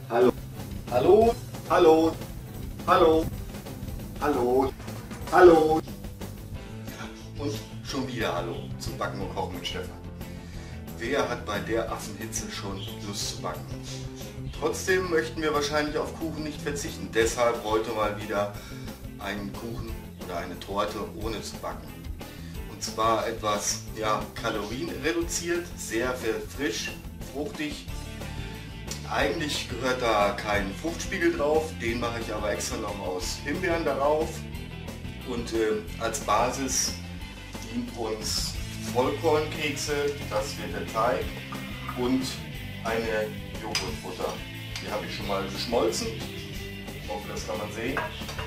Hallo. Hallo. Hallo. Hallo. Hallo. Hallo. Und schon wieder Hallo zu Backen und Kochen mit Stefan. Wer hat bei der Affenhitze schon Lust zu backen? Trotzdem möchten wir wahrscheinlich auf Kuchen nicht verzichten. Deshalb heute mal wieder einen Kuchen oder eine Torte ohne zu backen. Und zwar etwas kalorienreduziert, sehr frisch, fruchtig. Eigentlich gehört da kein Fruchtspiegel drauf, den mache ich aber extra noch aus Himbeeren darauf. Und als Basis dient uns Vollkornkekse, das wird der Teig, und eine Joghurtbutter. Die habe ich schon mal geschmolzen. Ich hoffe, das kann man sehen.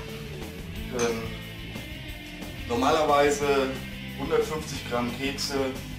Normalerweise 150 Gramm Kekse,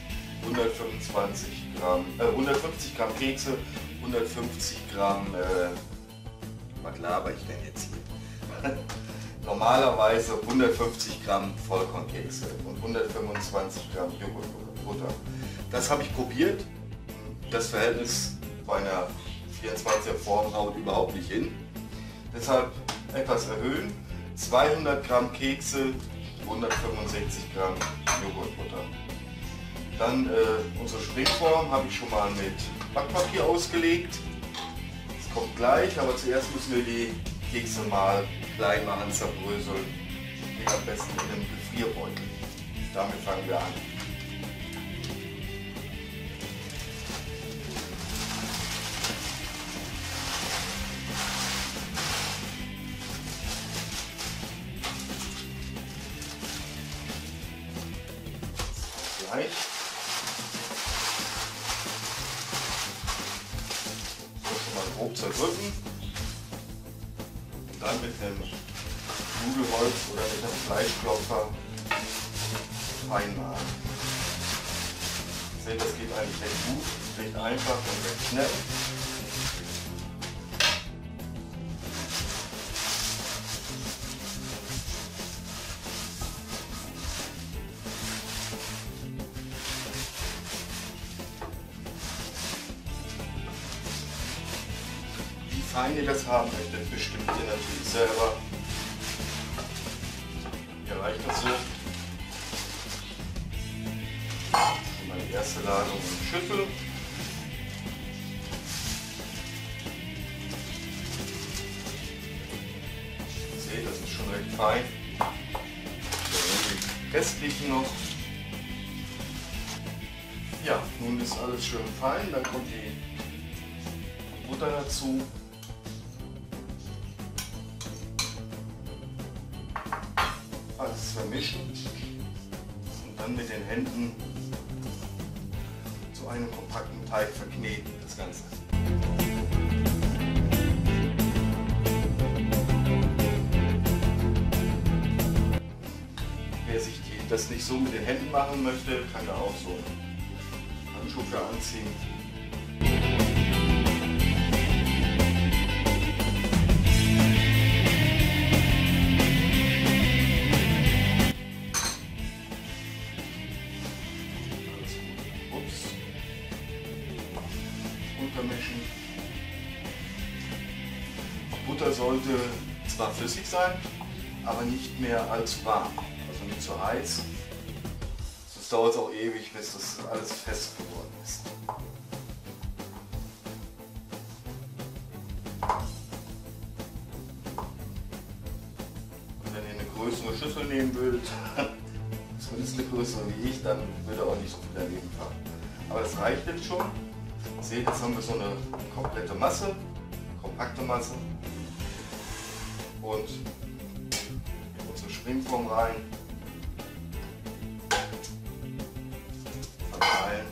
150 Gramm Kekse, 150 Gramm, was laber ich denn jetzt hier? Normalerweise 150 Gramm Vollkornkekse und 125 Gramm Joghurtbutter. Das habe ich probiert. Das Verhältnis bei einer 24er Form haut überhaupt nicht hin. Deshalb etwas erhöhen. 200 Gramm Kekse, 165 Gramm Joghurtbutter. Dann unsere Springform habe ich schon mal mit Backpapier ausgelegt. Das kommt gleich, aber zuerst müssen wir die Kekse mal klein machen, zerbröseln. Geht am besten in einem Gefrierbeutel. Damit fangen wir an. Gleich. Schon mal grob zerdrücken. Und dann mit einem Nudelholz oder mit einem Fleischklopfer fein mahlen. Ihr seht, das geht eigentlich recht gut, recht einfach und recht schnell. Wie fein ihr das haben möchtet, bestimmt ihr natürlich selber. Hier reicht das so. Schon mal die erste Ladung in die Schüssel. Ihr seht, das ist schon recht fein. Die restlichen noch. Ja, nun ist alles schön fein. Dann kommt die Butter dazu. Alles vermischen und dann mit den Händen zu einem kompakten Teig verkneten, das Ganze. Wer sich das nicht so mit den Händen machen möchte, kann da auch so einen Handschuh für anziehen. Untermischen. Butter sollte zwar flüssig sein, aber nicht mehr allzu warm, also nicht zu heiß. Sonst dauert es auch ewig, bis das alles fest geworden ist. Und wenn ihr eine größere Schüssel nehmen wollt, zumindest eine größere wie ich, dann würde auch nicht so viel daneben fahren. Aber das reicht jetzt schon. Seht, jetzt haben wir so eine komplette Masse, kompakte Masse, und in unsere Springform rein, verteilen.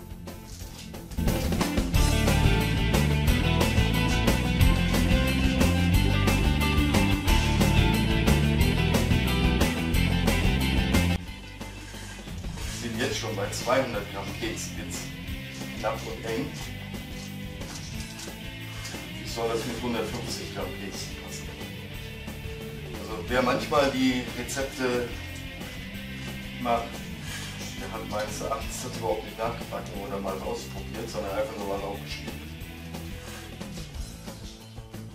Wir sind jetzt schon bei 200 Gramm Keks, jetzt knapp und eng. Soll das mit 150 Gramm Keksen passen. Also wer manchmal die Rezepte macht, der hat meines Erachtens das überhaupt nicht nachgebacken oder mal ausprobiert, sondern einfach nur mal aufgeschrieben.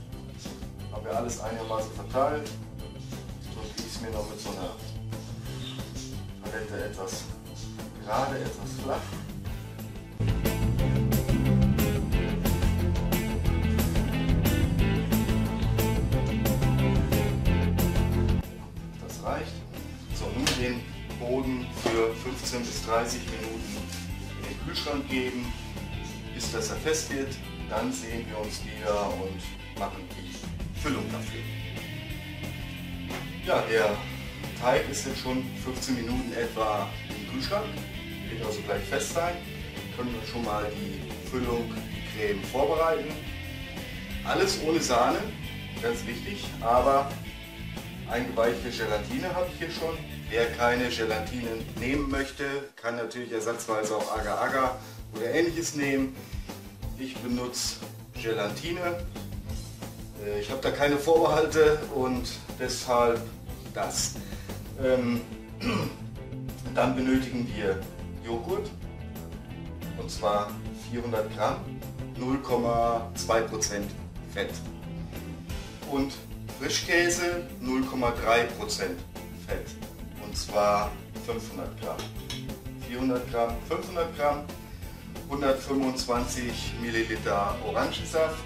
wir alles einigermaßen verteilt. So gieße ich es mir noch mit so einer Palette etwas gerade, etwas flach. Das reicht. So, nun den Boden für 15 bis 30 Minuten in den Kühlschrank geben, bis dass er fest wird. Dann sehen wir uns wieder und machen die Füllung dafür. Ja, der Teig ist jetzt schon 15 Minuten etwa im Kühlschrank, wird also gleich fest sein. Können wir schon mal die Füllung, die Creme vorbereiten. Alles ohne Sahne, ganz wichtig, aber eingeweichte Gelatine habe ich hier schon. Wer keine Gelatine nehmen möchte, kann natürlich ersatzweise auch Agar-Agar oder ähnliches nehmen. Ich benutze Gelatine. Ich habe da keine Vorbehalte und deshalb das. Dann benötigen wir Joghurt, und zwar 400 Gramm, 0,2% Fett. Und Frischkäse 0,3% Fett, und zwar 500 Gramm. 400 Gramm, 500 Gramm, 125 Milliliter Orangensaft,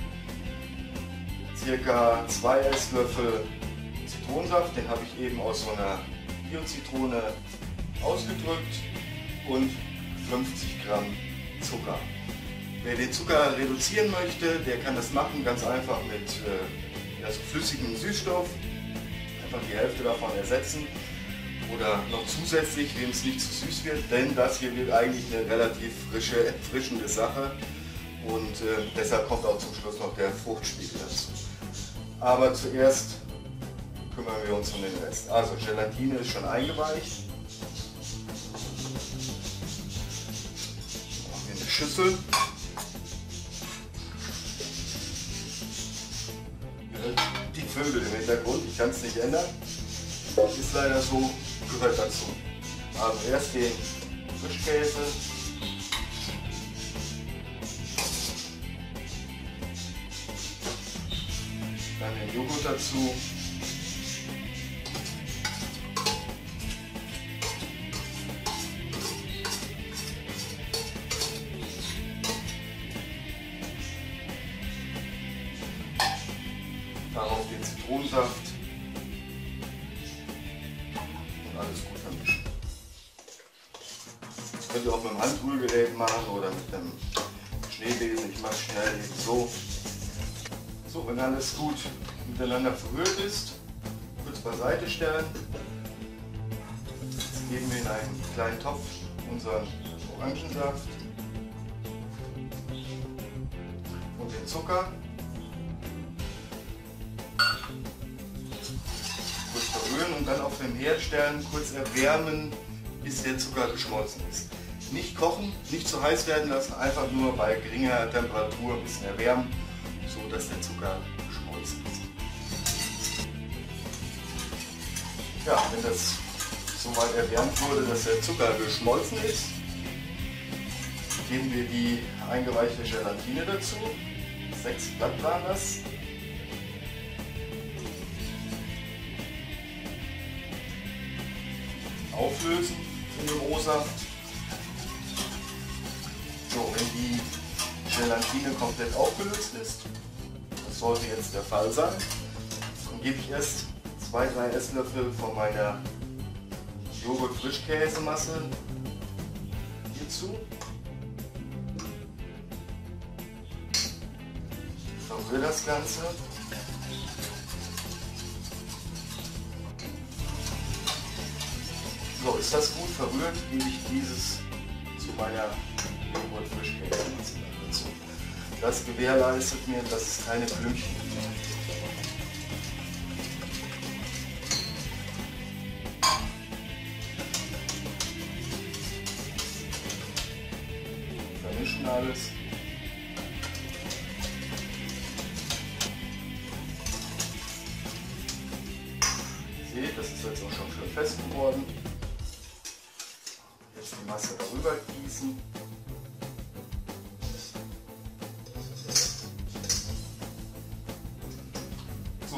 circa 2 Esslöffel Zitronensaft, den habe ich eben aus so einer Bio-Zitrone ausgedrückt, und 50 Gramm Zucker. Wer den Zucker reduzieren möchte, der kann das machen, ganz einfach mit flüssigem Süßstoff, einfach die Hälfte davon ersetzen oder noch zusätzlich, wem es nicht zu süß wird, denn das hier wird eigentlich eine relativ frische, erfrischende Sache, und deshalb kommt auch zum Schluss noch der Fruchtspiegel dazu. Aber zuerst kümmern wir uns um den Rest. Also Gelatine ist schon eingeweicht. In eine Schüssel. Die Vögel im Hintergrund, ich kann es nicht ändern. Ist leider so, gehört dazu. Also erst den Frischkäse. Dann den Joghurt dazu. Darauf den Zitronensaft und alles gut vermischen. Das könnt ihr auch mit dem Handrührgerät machen oder mit einem Schneebesen. Ich mache es schnell eben so. So, wenn alles gut miteinander verrührt ist, kurz beiseite stellen. Jetzt geben wir in einen kleinen Topf unseren Orangensaft und den Zucker. Kurz verrühren und dann auf den Herd stellen, kurz erwärmen, bis der Zucker geschmolzen ist. Nicht kochen, nicht zu heiß werden lassen, einfach nur bei geringer Temperatur ein bisschen erwärmen, so dass der Zucker geschmolzen ist. Ja, wenn das soweit erwärmt wurde, dass der Zucker geschmolzen ist, geben wir die eingeweichte Gelatine dazu. 6 Blatt waren das. Auflösen in dem O-Saft. So, wenn die Gelatine komplett aufgelöst ist, das sollte jetzt der Fall sein, dann gebe ich erst 2-3 Esslöffel von meiner Joghurt-Frischkäsemasse hierzu. Verrühre das Ganze. So, ist das gut verrührt, gebe ich dieses zu meiner Joghurt-Frischkäsemasse dazu. Das gewährleistet mir, dass es keine Klümpchen gibt. Vermischen alles. Ihr seht, das ist jetzt auch schon schön fest geworden. Jetzt die Masse darüber gießen.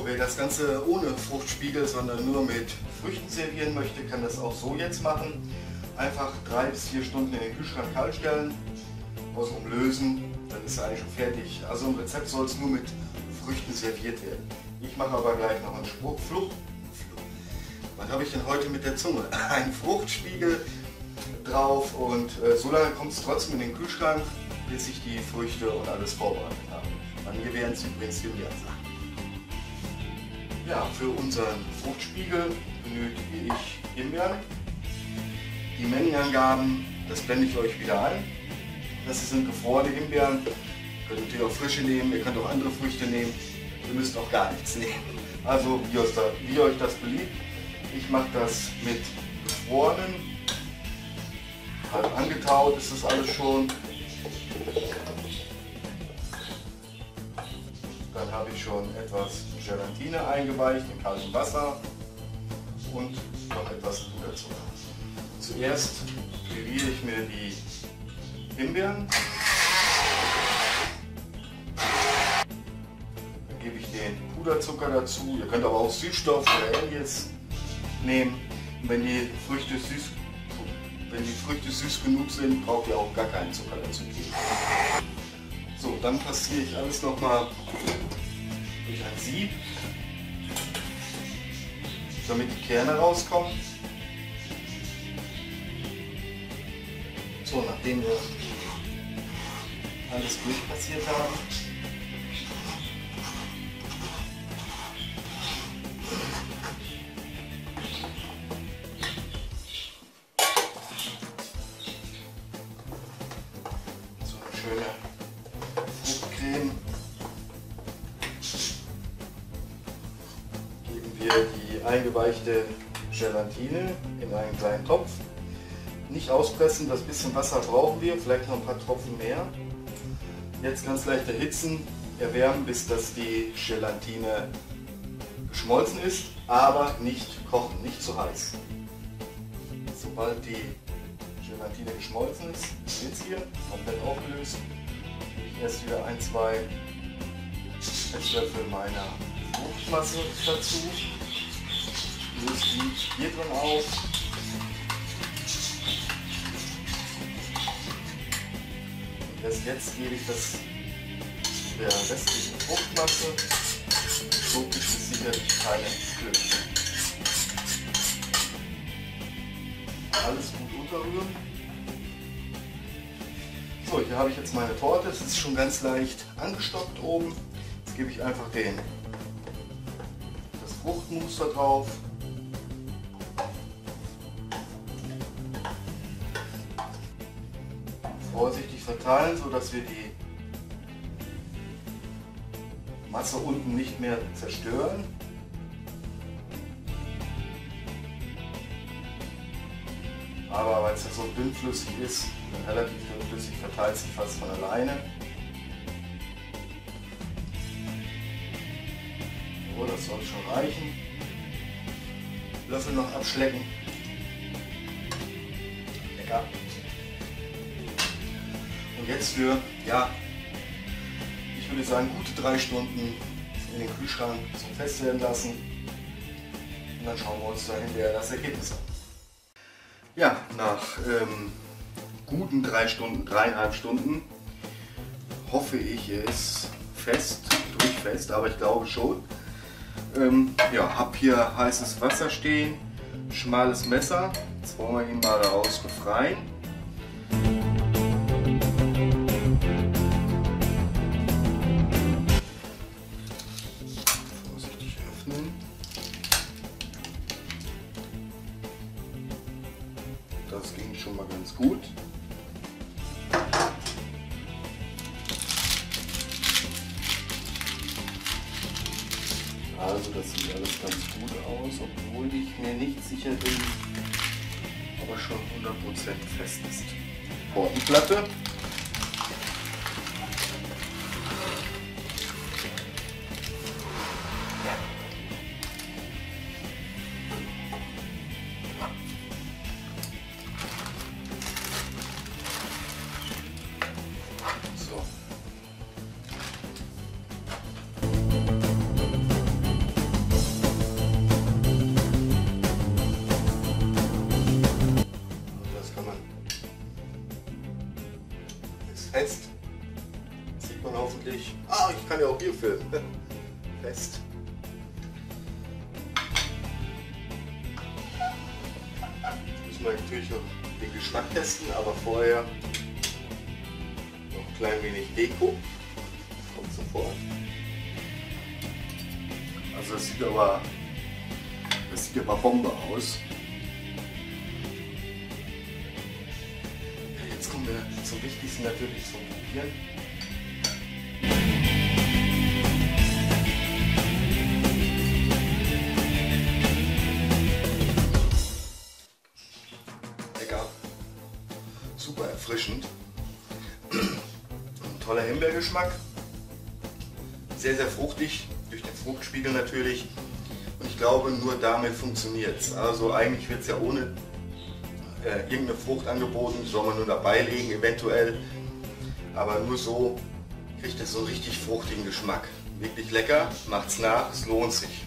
So, wer das Ganze ohne Fruchtspiegel, sondern nur mit Früchten servieren möchte, kann das auch so jetzt machen. Einfach 3 bis 4 Stunden in den Kühlschrank kalt stellen, außenrum lösen, dann ist er eigentlich schon fertig. Also im Rezept soll es nur mit Früchten serviert werden. Ich mache aber gleich noch einen Was habe ich denn heute mit der Zunge? Ein Fruchtspiegel drauf und so lange kommt es trotzdem in den Kühlschrank, bis ich die Früchte und alles vorbereitet habe. Bei mir wären es übrigens Himbeersachen. Ja, für unseren Fruchtspiegel benötige ich Himbeeren. Die Mengenangaben, das blende ich euch wieder ein. Das sind gefrorene Himbeeren. Ihr könnt natürlich auch frische nehmen, ihr könnt auch andere Früchte nehmen. Ihr müsst auch gar nichts nehmen. Also wie euch das beliebt. Ich mache das mit gefrorenen. Halb angetaut ist das alles schon. Dann habe ich schon etwas Gelatine eingeweicht in kaltem Wasser und noch etwas Puderzucker. Zuerst püriere ich mir die Himbeeren. Dann gebe ich den Puderzucker dazu. Ihr könnt aber auch Süßstoff oder ähnliches nehmen. Und wenn die Früchte süß genug sind, braucht ihr auch gar keinen Zucker dazu geben. So, dann passiere ich alles nochmal durch ein Sieb, damit die Kerne rauskommen. So, nachdem wir alles durchpassiert haben, so eine schöne Fruchtcreme, geben wir die eingeweichte Gelatine in einen kleinen Topf. Nicht auspressen, das bisschen Wasser brauchen wir, vielleicht noch ein paar Tropfen mehr. Jetzt ganz leicht erhitzen, erwärmen, bis dass die Gelatine geschmolzen ist, aber nicht kochen, nicht zu heiß. Sobald die Gelatine geschmolzen ist, jetzt hier komplett aufgelöst, gebe ich erst wieder 1-2 Esslöffel meiner Fruchtmasse dazu, löse die hier drin auf. Erst jetzt gebe ich das der restlichen Fruchtmasse, so gibt es sicherlich keine Klößchen. Alles gut unterrühren. So, hier habe ich jetzt meine Torte, es ist schon ganz leicht angestockt oben. Jetzt gebe ich einfach das Fruchtmus da drauf. Vorsichtig verteilen, sodass wir die Masse unten nicht mehr zerstören. Aber weil es ja so dünnflüssig ist, relativ dünnflüssig, verteilt sich fast von alleine. So, das soll schon reichen. Löffel noch abschlecken. Lecker. Und jetzt für, ja, ich würde sagen, gute 3 Stunden in den Kühlschrank zum Festwerden lassen. Und dann schauen wir uns da hinterher das Ergebnis an. Ja, nach guten 3 Stunden, 3,5 Stunden, hoffe ich, er ist fest, durchfest, aber ich glaube schon. Ja, habe hier heißes Wasser stehen, schmales Messer. Jetzt wollen wir ihn mal daraus befreien. Vorsichtig öffnen. Das ging schon mal ganz gut. Also das sieht alles ganz gut aus, obwohl ich mir nicht sicher bin, ob er schon 100% fest ist. Tortenplatte. fest. Das sieht man hoffentlich. Ah, ich kann ja auch hier filmen. Fest. Jetzt müssen wir natürlich noch den Geschmack testen, aber vorher noch ein klein wenig Deko. Kommt sofort. Also das sieht aber Bombe aus. Jetzt kommen wir zum Wichtigsten natürlich zum Probieren. Lecker. Super erfrischend. Ein toller Himbeergeschmack. Sehr, sehr fruchtig, durch den Fruchtspiegel natürlich. Und ich glaube, nur damit funktioniert es. Also eigentlich wird es ja ohne irgendeine Frucht angeboten, soll man nur dabei legen eventuell. Aber nur so kriegt es so einen richtig fruchtigen Geschmack. Wirklich lecker, macht's nach, es lohnt sich.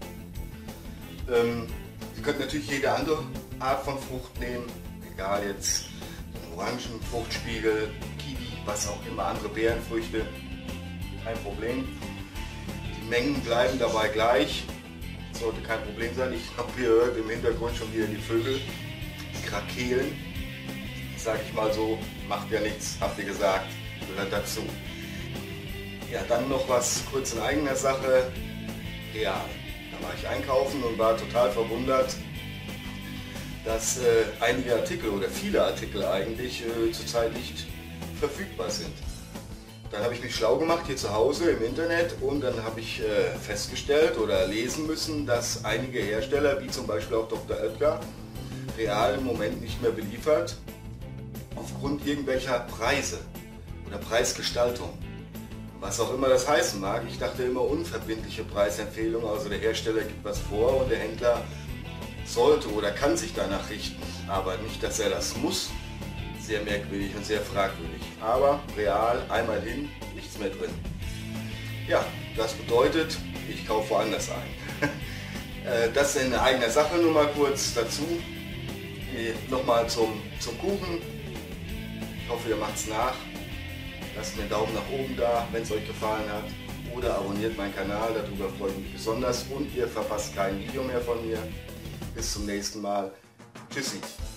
Sie könnt natürlich jede andere Art von Frucht nehmen, egal jetzt Orangen, Fruchtspiegel, Kiwi, was auch immer, andere Beerenfrüchte, kein Problem. Die Mengen bleiben dabei gleich, sollte kein Problem sein. Ich habe hier im Hintergrund schon wieder die Vögel, die Krakeelen, sage ich mal so, macht ja nichts, habt ihr gesagt, gehört dazu. Ja, dann noch was kurz in eigener Sache, Real. Da war ich einkaufen und war total verwundert, dass einige Artikel oder viele Artikel eigentlich zurzeit nicht verfügbar sind. Dann habe ich mich schlau gemacht hier zu Hause im Internet und dann habe ich festgestellt oder lesen müssen, dass einige Hersteller, wie zum Beispiel auch Dr. Oetker, Real im Moment nicht mehr beliefert, aufgrund irgendwelcher Preise oder Preisgestaltung. Was auch immer das heißen mag, ich dachte immer unverbindliche Preisempfehlung, also der Hersteller gibt was vor und der Händler sollte oder kann sich danach richten, aber nicht, dass er das muss. Sehr merkwürdig und sehr fragwürdig. Aber Real, einmal hin, nichts mehr drin. Ja, das bedeutet, ich kaufe woanders ein. Das in eigener Sache nur mal kurz dazu. Nochmal zum Kuchen. Ich hoffe, ihr macht es nach. Lasst mir einen Daumen nach oben da, wenn es euch gefallen hat. Oder abonniert meinen Kanal, darüber freue ich mich besonders. Und ihr verpasst kein Video mehr von mir. Bis zum nächsten Mal. Tschüssi.